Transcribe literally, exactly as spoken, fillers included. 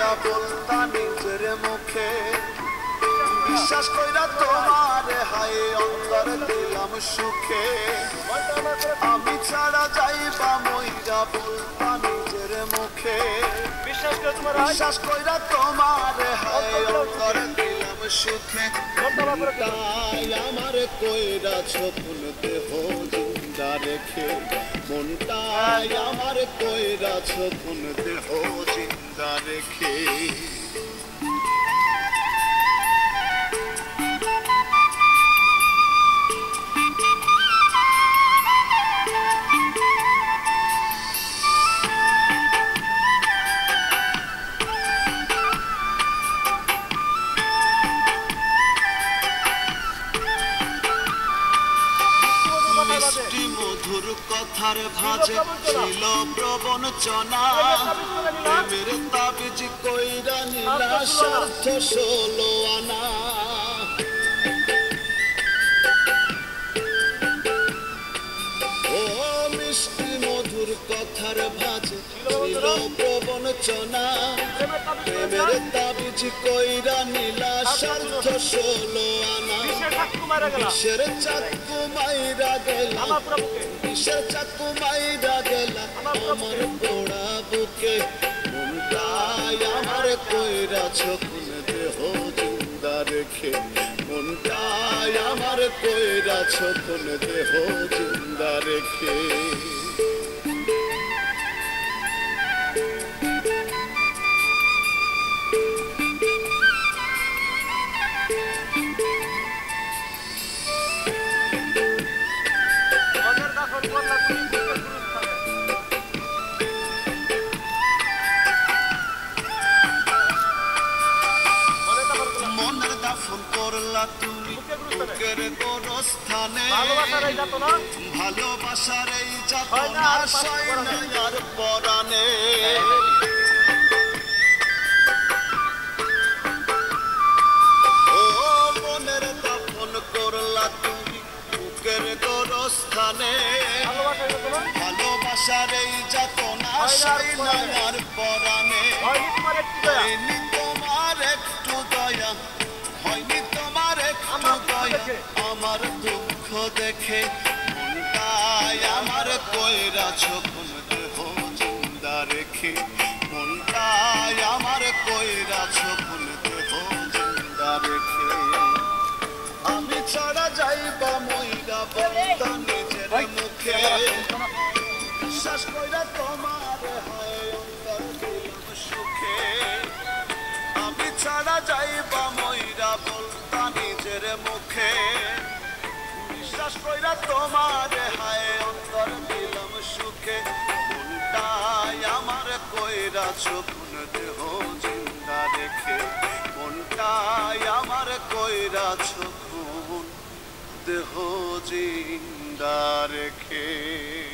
কইরা বলতা নিজের মুখে বিশ্বাস কইরা তোমার হায় অন্তর দিলাম সুখে আমি ছাড়া যাইবা মইরা বলতা নিজের মুখে বিশ্বাস কইরা তোমার হায় অন্তর দিলাম সুখে তাই আমার কইরা ছপুন দেহ জিন্দা রেখে মনটাই আমার কইরা ছপুন দেহ জিন্দা রেখে মিষ্টি মধুর কথার ভাজে ছিল প্রবঞ্চনা প্রেমের তাবিজ কইরা নিলা স্বার্থ ষোলো আনা ও মিষ্টি মধুর কথার ভাজে ছিল প্রবঞ্চনা প্রেমের তাবিজ কইরা নিলা স্বার্থ ষোলো আনা কিসের চাকু মাইরা গেলা কিসের চাকু মাইরা গেলা আমার গোড়া বুকে মনটাই আমার কইরা ছকুন দেহ জিন্দা রেখে মনটাই আমার কইরা ছকুন দেহ জিন্দা রেখে মনের দাফন করলা তুমি বুকের গোরস্থানে ভালোবাসার এই যাতনা সয় না আর পরাণে ও মনের দাফন করলা তুমি বুকের গোরস্থানে ভালোবাসার এই যাতনা সয় না আর পরাণে হয়নি তোমার একটু দয়া হয়নি তোমার একটু দয়া আমার দুঃখ দেখে মনটাই আমার কইরা ছকুন দেহ জিন্দা রেখে মনটাই আমার কইরা ছকুন দেহ জিন্দা রেখে আমি ছাড়া যাইবা মইরা বলতা নিজের মুখে বিশ্বাস কইরা তোমার হায় অন্তর দিলাম সুখে আমি ছাড়া যাইবা মইরা বলতা নিজের মুখে বিশ্বাস কইরা তোমার হায় অন্তর দিলাম সুখে মনটাই আমার কইরা ছকুন দেহ জিন্দা রেখে মনটাই আমার কইরা ছকুন দেহ জিন্দা রেখে